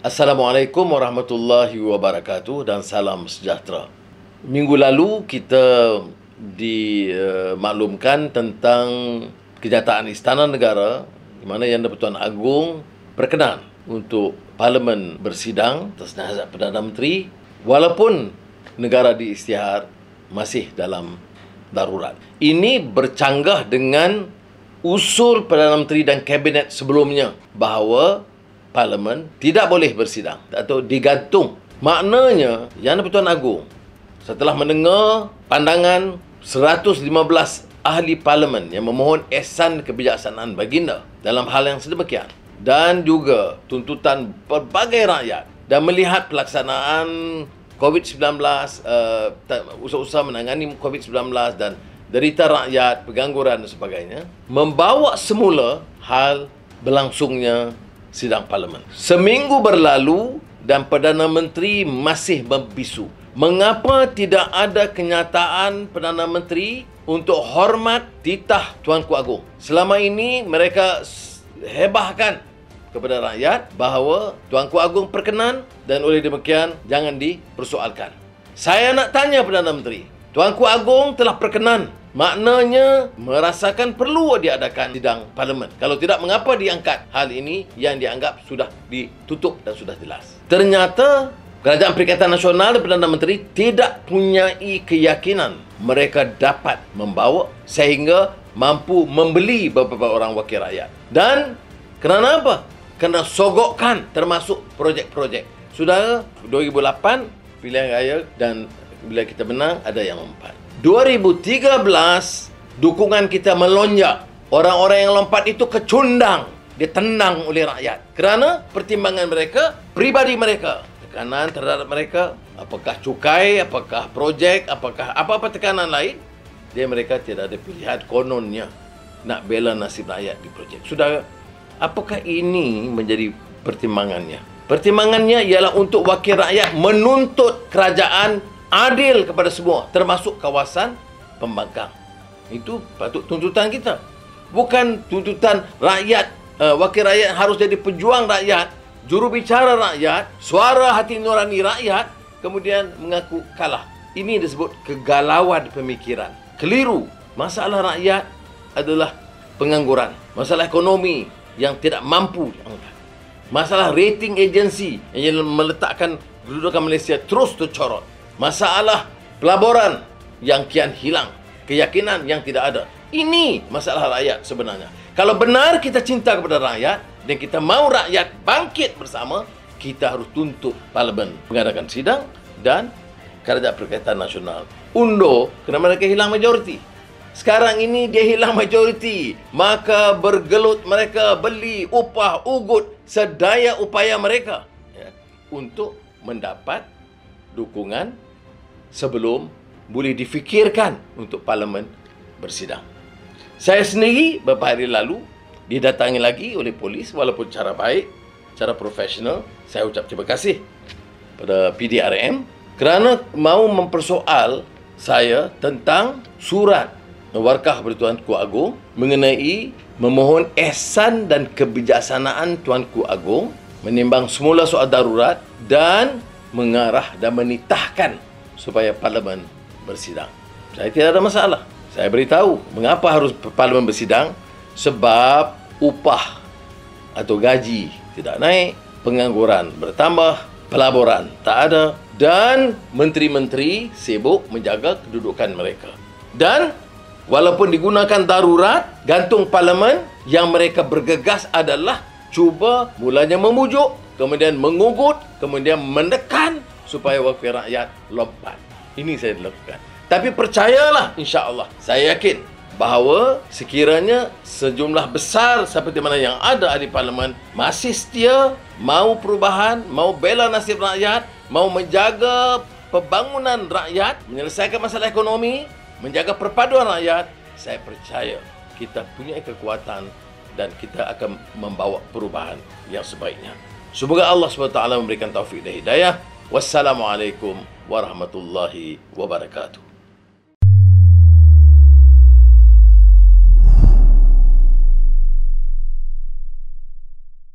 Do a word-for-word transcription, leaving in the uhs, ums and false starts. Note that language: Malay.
Assalamualaikum warahmatullahi wabarakatuh dan salam sejahtera. Minggu lalu kita dimaklumkan tentang kenyataan Istana Negara di mana Yang di-Pertuan Agong berkenan untuk Parlimen bersidang atas nasihat Perdana Menteri walaupun negara diisytihar masih dalam darurat. Ini bercanggah dengan usul Perdana Menteri dan Kabinet sebelumnya bahawa Parlimen tidak boleh bersidang atau digantung. Maknanya, Yang di-Pertuan Agong setelah mendengar pandangan seratus lima belas ahli Parlimen yang memohon ehsan kebijaksanaan baginda dalam hal yang sedemikian dan juga tuntutan pelbagai rakyat dan melihat pelaksanaan covid sembilan belas, uh, usaha-usaha menangani covid sembilan belas dan derita rakyat, pengangguran dan sebagainya, membawa semula hal berlangsungnya sidang Parlimen. Seminggu berlalu dan Perdana Menteri masih membisu. Mengapa tidak ada kenyataan Perdana Menteri untuk hormat titah Tuanku Agong? Selama ini mereka hebahkan kepada rakyat bahawa Tuanku Agong berkenan dan oleh demikian jangan dipersoalkan. Saya nak tanya Perdana Menteri, Tuanku Agong telah berkenan, maknanya merasakan perlu diadakan sidang Parlimen. Kalau tidak, mengapa diangkat hal ini yang dianggap sudah ditutup dan sudah jelas? Ternyata Kerajaan Perikatan Nasional dan Perdana Menteri tidak punyai keyakinan mereka dapat membawa sehingga mampu membeli beberapa orang wakil rakyat. Dan kerana apa? Kerana sogokkan termasuk projek-projek. Sudah dua ribu lapan pilihan raya dan bila kita menang ada yang lompat. dua ribu tiga belas dukungan kita melonjak. Orang-orang yang lompat itu kecundang, ditendang oleh rakyat kerana pertimbangan mereka, pribadi mereka. Tekanan terhadap mereka, apakah cukai, apakah projek, apakah apa-apa tekanan lain, dia mereka tidak ada pilihan kononnya nak bela nasib rakyat di projek. Sudah, apakah ini menjadi pertimbangannya? Pertimbangannya ialah untuk wakil rakyat menuntut kerajaan adil kepada semua, termasuk kawasan pembangkang. Itu patut tuntutan kita. Bukan tuntutan rakyat, uh, wakil rakyat harus jadi pejuang rakyat, jurubicara rakyat, suara hati nurani rakyat, kemudian mengaku kalah. Ini disebut kegalauan pemikiran. Keliru. Masalah rakyat adalah pengangguran. Masalah ekonomi yang tidak mampu diangkat. Masalah rating agensi yang meletakkan kedudukan Malaysia terus tercorot. Masalah pelaburan yang kian hilang, keyakinan yang tidak ada. Ini masalah rakyat sebenarnya. Kalau benar kita cinta kepada rakyat dan kita mahu rakyat bangkit bersama, kita harus tuntut Parlimen mengadakan sidang dan Kerajaan Perikatan Nasional undur kerana mereka hilang majoriti. Sekarang ini dia hilang majoriti, maka bergelut mereka beli upah ugut sedaya upaya mereka ya, untuk mendapat dukungan sebelum boleh difikirkan untuk Parlimen bersidang. Saya sendiri beberapa hari lalu didatangi lagi oleh polis walaupun cara baik, cara profesional. Saya ucap terima kasih pada P D R M kerana mahu mempersoal saya tentang surat warkah Tuanku Agong mengenai memohon ehsan dan kebijaksanaan Tuanku Agong menimbang semula soal darurat dan mengarah dan menitahkan supaya Parlimen bersidang. Saya tidak ada masalah. Saya beritahu mengapa harus Parlimen bersidang, sebab upah atau gaji tidak naik, pengangguran bertambah, pelaburan tak ada dan menteri-menteri sibuk menjaga kedudukan mereka. Dan walaupun digunakan darurat, gantung Parlimen, yang mereka bergegas adalah cuba mulanya memujuk, kemudian mengugut, kemudian mendekan supaya wakil rakyat lompat. Ini saya lakukan. Tapi percayalah, insya-Allah, saya yakin bahawa sekiranya sejumlah besar seperti mana yang ada di Parlimen masih setia, mau perubahan, mau bela nasib rakyat, mau menjaga pembangunan rakyat, menyelesaikan masalah ekonomi, menjaga perpaduan rakyat, saya percaya kita punya kekuatan dan kita akan membawa perubahan yang sebaiknya. Semoga Allah subhanahu wa taala memberikan taufik dan hidayah. Wassalamualaikum warahmatullahi wabarakatuh.